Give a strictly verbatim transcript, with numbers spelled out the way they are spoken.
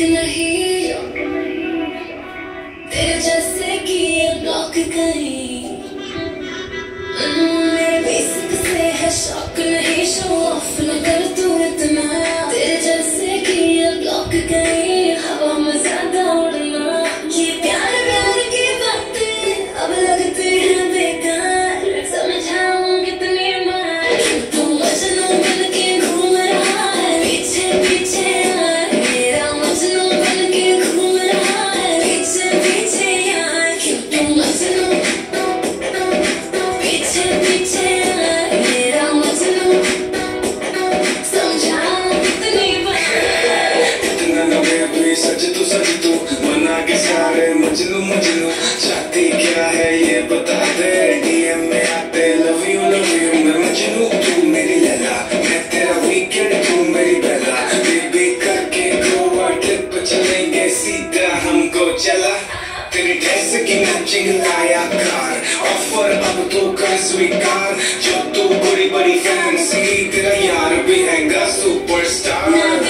नहीं तेरे जैसे कि ये ब्लॉक कहीं मेरे बेसिक से है शौक नहीं शो ऑफ न कर तू इतना तेरे जैसे कि ये ब्लॉक कहीं हवा में ज्यादा उड़ना ये प्यार प्यार की बातें अब लगती हैं बेकार समझाऊं कितनी बार तू मजनू बन के घूम रहा है पीछे पीछे यार मेरा मजनू बन के घूम रहा है पीछे पीछे यार क्यों तू मजनू पीछे पीछे यार मेरा मजनू समझाऊं कितनी बार इतना न बेबी सच तू सच तू मना के सारे मजनू मजनू चाहती क्या है ये बता दे डीएम में आते लव यू लव यू मैं मजनू तू मेरी लैला मैं तेरा वीकेंड तू मेरी बेला बेबी करके गोवा ट्रिप चलेंगे सीधा हमको चला तेरी ड्रेस की मैचिंग लाया कार ऑफर अब तो कर स्वीकार जो तू बड़ी बड़ी फैंसी तेरा यार भी हैगा सुपरस्टार